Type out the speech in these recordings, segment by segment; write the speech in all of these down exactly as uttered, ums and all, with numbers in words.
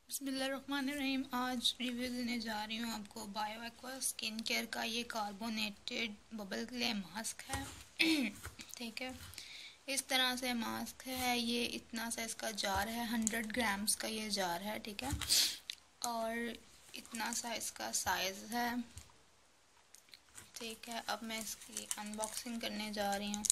बिस्मिल्लाहिर्रहमानिर्रहीम। आज रिव्यू देने जा रही हूँ आपको बायो एक्वा स्किन केयर का ये कार्बोनेटेड बबल क्ले मास्क है। ठीक है, इस तरह से मास्क है। ये इतना सा इसका जार है, हंड्रेड ग्राम्स का ये जार है। ठीक है, और इतना सा इसका साइज़ है। ठीक है, अब मैं इसकी अनबॉक्सिंग करने जा रही हूँ।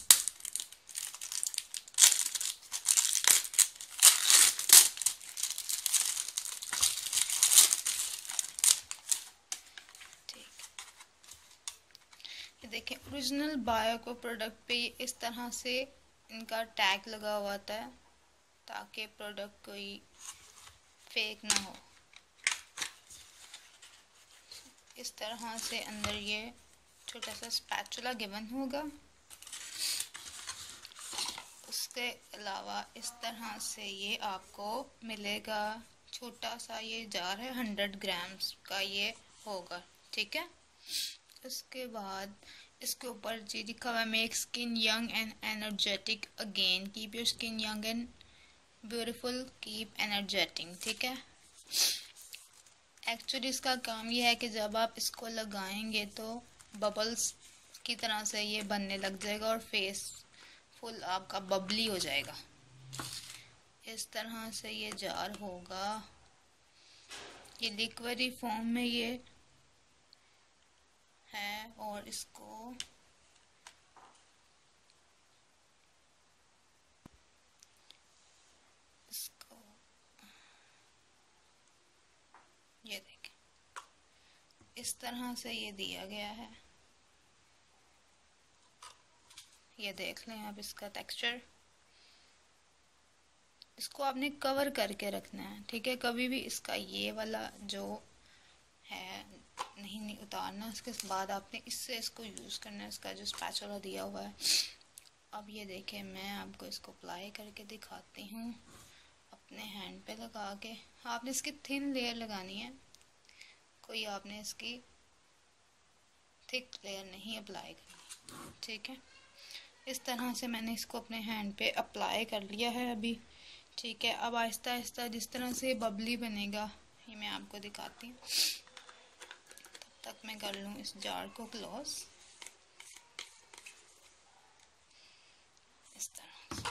देखिए, ओरिजिनल बायो को प्रोडक्ट पे इस तरह से इनका टैग लगा हुआ था ताकि प्रोडक्ट कोई फेक ना हो। इस तरह से अंदर ये छोटा सा स्पैचुला गिवन होगा। उसके अलावा इस तरह से ये आपको मिलेगा। छोटा सा ये जार है, हंड्रेड ग्राम्स का ये होगा। ठीक है, उसके बाद इसके ऊपर जी लिखा हुआ है make skin young and energetic again, keep your skin young and beautiful, keep energetic. ठीक है, एक्चुअली इसका काम ये है कि जब आप इसको लगाएंगे तो बबल्स की तरह से ये बनने लग जाएगा और फेस फुल आपका बबली हो जाएगा। इस तरह से ये जार होगा। ये लिक्विड फॉर्म में ये है और इसको इसको ये देखें, इस तरह से ये दिया गया है। ये देख लें आप इसका टेक्सचर। इसको आपने कवर करके रखना है। ठीक है, कभी भी इसका ये वाला जो है नहीं नहीं उतारना। उसके बाद आपने इससे इसको यूज़ करना है, इसका जो स्पैचुला दिया हुआ है। अब ये देखें, मैं आपको इसको अप्लाई करके दिखाती हूँ अपने हैंड पे लगा के। आपने इसकी थिन लेयर लगानी है, कोई आपने इसकी थिक लेयर नहीं अप्लाई करनी। ठीक है, इस तरह से मैंने इसको अपने हैंड पे अप्लाई कर लिया है अभी। ठीक है, अब आहिस्ता आहिस्ता जिस तरह से बबली बनेगा ये मैं आपको दिखाती हूँ। तब तक मैं कर लूँ इस जार को क्लोज। इस तरह से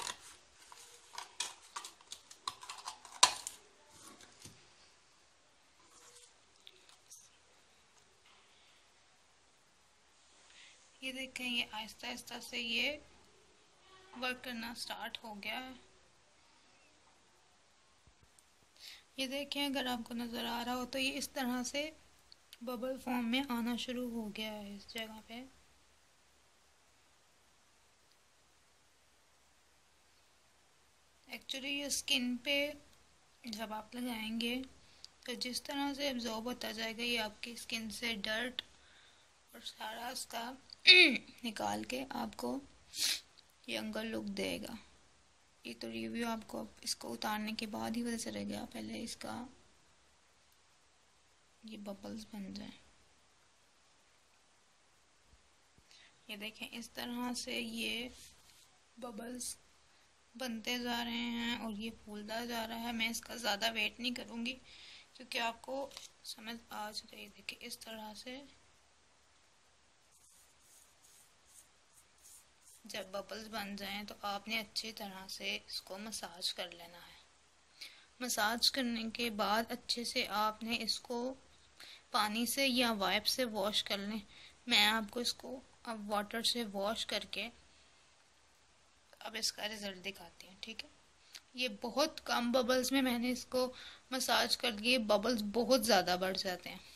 ये देखें, ये आहिस्ता आहिस्ता से ये वर्क करना स्टार्ट हो गया है। ये देखें, अगर आपको नज़र आ रहा हो तो ये इस तरह से बबल फॉर्म में आना शुरू हो गया है इस जगह पे। एक्चुअली ये स्किन पे जब आप लगाएंगे तो जिस तरह से एब्जॉर्ब होता जाएगा ये आपकी स्किन से डर्ट और सारा उसका निकाल के आपको यंगर लुक देगा। ये तो रिव्यू आपको इसको उतारने के बाद ही पता चलेगा, पहले इसका ये बबल्स बन जाए। ये देखें, इस तरह से ये बबल्स बनते जा रहे हैं और ये फूलता जा रहा है। मैं इसका ज़्यादा वेट नहीं करूँगी क्योंकि आपको समझ आ जाए। देखिए, इस तरह से जब बबल्स बन जाएं तो आपने अच्छी तरह से इसको मसाज कर लेना है। मसाज करने के बाद अच्छे से आपने इसको पानी से या वाइप से वॉश कर लें। मैं आपको इसको अब वाटर से वॉश करके अब इसका रिजल्ट दिखाती हूँ। ठीक है, ये बहुत कम बबल्स में मैंने इसको मसाज कर लिए, बबल्स बहुत ज़्यादा बढ़ जाते हैं।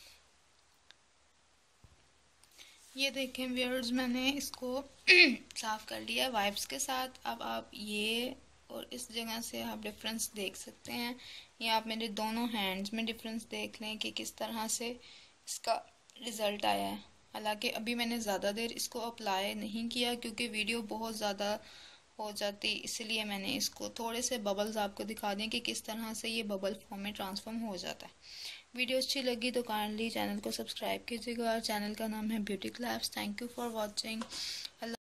ये देखें व्यूअर्स, मैंने इसको साफ कर लिया वाइप्स के साथ। अब आप ये और इस जगह से आप डिफरेंस देख सकते हैं, या आप मेरे दोनों हैंड्स में डिफरेंस देख लें कि किस तरह से इसका रिज़ल्ट आया है। हालांकि अभी मैंने ज़्यादा देर इसको अप्लाई नहीं किया क्योंकि वीडियो बहुत ज़्यादा हो जाती, इसलिए मैंने इसको थोड़े से बबल्स आपको दिखा दें कि किस तरह से ये बबल फॉर्म में ट्रांसफॉर्म हो जाता है। वीडियो अच्छी लगी तो काइंडली चैनल को सब्सक्राइब कीजिएगा। चैनल का नाम है beauty claps. Thank you for watching.